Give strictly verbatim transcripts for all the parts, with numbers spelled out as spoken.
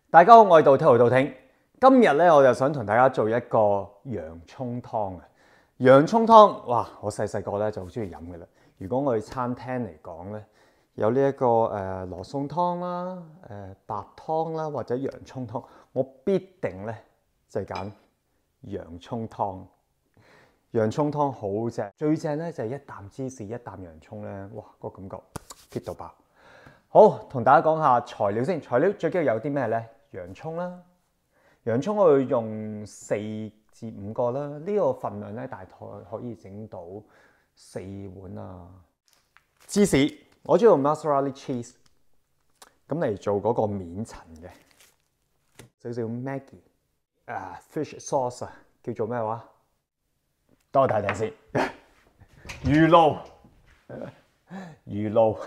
大家好，我係道聽道聽。今日咧，我就想同大家做一個洋葱湯啊！洋葱湯，哇！我細細個咧就好中意飲嘅啦。如果我去餐廳嚟講咧，有呢、這、一個誒、呃、羅宋湯啦、誒、呃、白湯啦，或者洋葱湯，我必定咧就係揀洋葱湯。洋葱湯好正，最正咧就係一啖芝士、一啖洋葱咧，哇！個感覺 keep 到爆。好，同大家講下材料先。材料最緊要有啲咩咧？洋葱啦，洋葱我會用四至五個啦。呢、這個份量咧大概可以整到四碗啊。芝士我中意用 mozzarella cheese， 咁嚟做嗰個面層嘅。少少 Maggi 啊 fish sauce 啊，叫做咩話？等我睇睇先。魚露，魚露。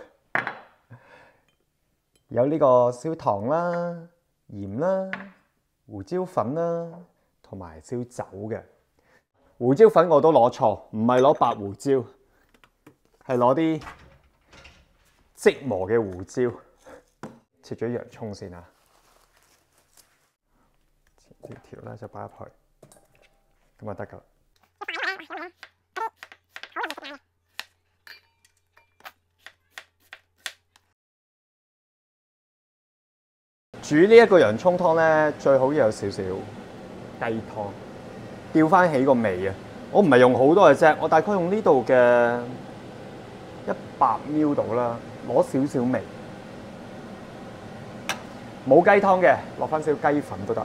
有呢個燒糖啦、鹽啦、胡椒粉啦，同埋燒酒嘅。胡椒粉我都攞錯，唔係攞白胡椒，係攞啲即磨嘅胡椒。切咗洋葱先啊，切條條咧就擺入去，咁就得㗎啦。煮呢一個洋葱湯咧，最好有少少雞湯，調翻起個味啊！我唔係用好多嘅啫，我大概用呢度嘅一百 ml 度啦，攞少少味。冇雞湯嘅，落翻少少雞粉都得。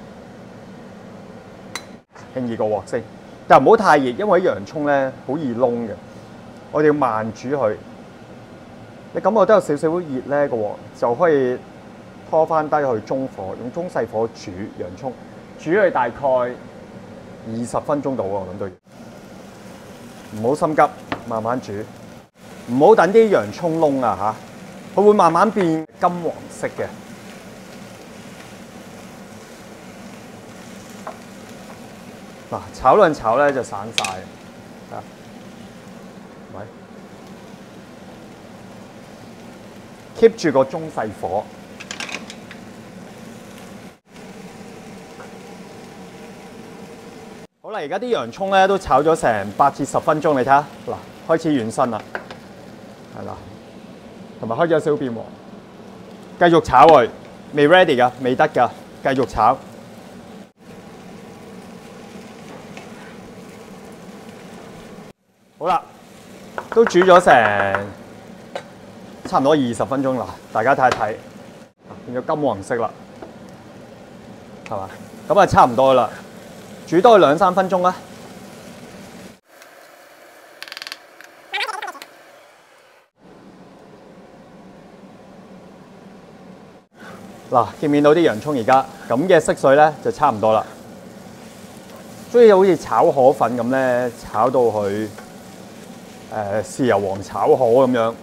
興熱個鑊先，但唔好太熱，因為洋葱咧好易燶嘅。我哋要慢煮佢。你感覺都有少少熱咧，個鑊就可以拖翻低去中火，用中細火煮洋葱，煮佢大概二十分鐘到啊，我諗都要。唔好心急，慢慢煮，唔好等啲洋葱燶啊嚇，佢會慢慢變金黃色嘅。嗱，炒兩炒咧就散晒啊，咪 keep 住個中細火。好啦，而家啲洋葱咧都炒咗成八至十分鐘，你睇下，嗱，開始軟身啦，係啦，同埋開始有少少變黃，繼續炒佢，未 ready 噶，未得噶，繼續炒。好啦，都煮咗成差唔多二十分鐘啦，大家睇一睇，變咗金黃色啦，係嘛？咁啊差唔多啦。煮多兩三分鐘啦。嗱，見唔見到啲洋葱而家咁嘅色水咧，就差唔多啦。中意好似炒河粉咁咧，炒到佢誒豉油黃炒河咁樣，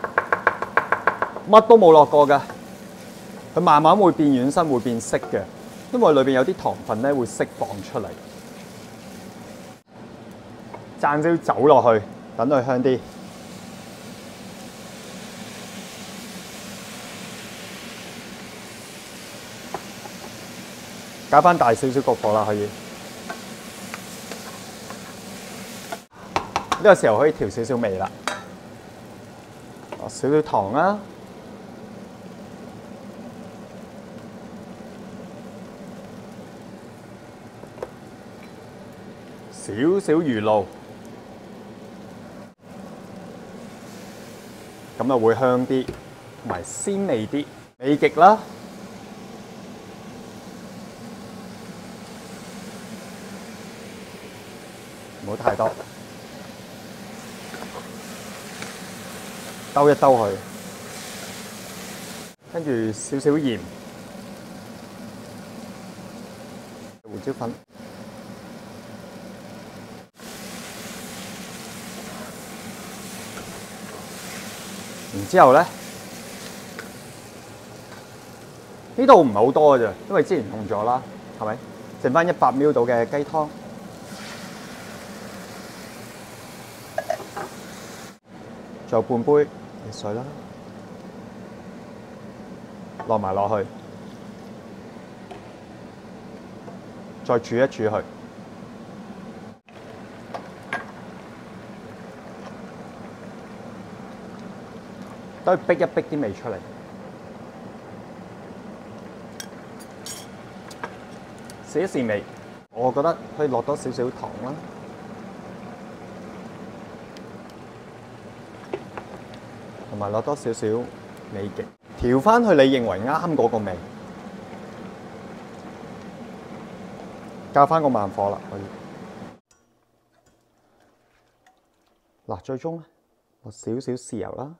乜都冇落過㗎。佢慢慢會變軟身，會變色嘅。因為裏邊有啲糖分咧會釋放出嚟，灒少酒落去，等佢香啲。加翻大少少個火啦，可以。呢個時候可以調少少味啦，落少少糖啦。少少魚露，咁啊會香啲，同埋鮮味啲，美極啦！唔好太多，兜一兜佢，跟住少少鹽、胡椒粉。然之後咧，呢度唔係好多嘅啫，因為之前用咗啦，係咪？剩翻一百 ml 度嘅雞湯，仲有半杯熱水啦，落埋落去。 再煮一煮佢，都係逼一逼啲味出嚟。試一試味，我覺得可以落多少少糖啦，同埋落多少少味極，調翻去你認為啱嗰個味。加翻個慢火啦，可以。嗱，最終咧落少少豉油啦，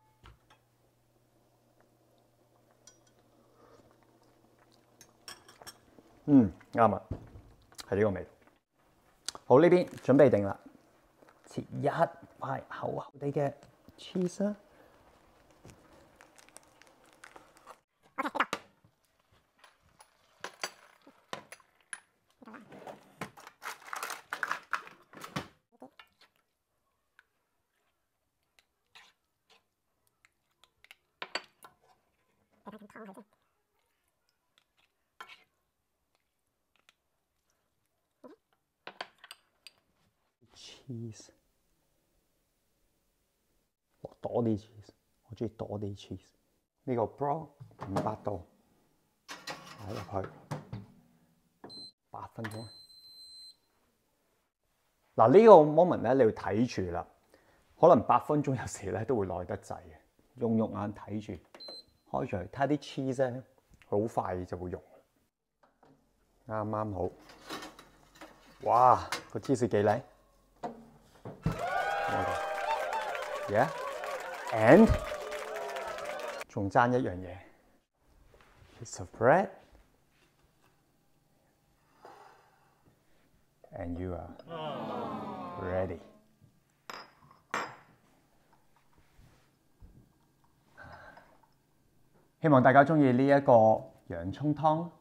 嗯，啱啊，係呢個味道。好，呢邊準備定啦，切一塊厚厚地嘅 cheese 啦。cheese 落多啲 cheese， 我中意多啲 cheese。呢個 brown 五百度擺入去八分鐘。嗱，呢個 moment 咧，你要睇住啦。可能八分鐘有時咧都會耐得滯嘅，用肉眼睇住，開住佢，睇下啲 cheese 咧，好快就會溶。啱啱好。哇，個 cheese 幾靚！Yeah, and 仲爭一樣嘢 ，piece of bread, and you are ready。希望大家鍾意呢一個洋葱湯。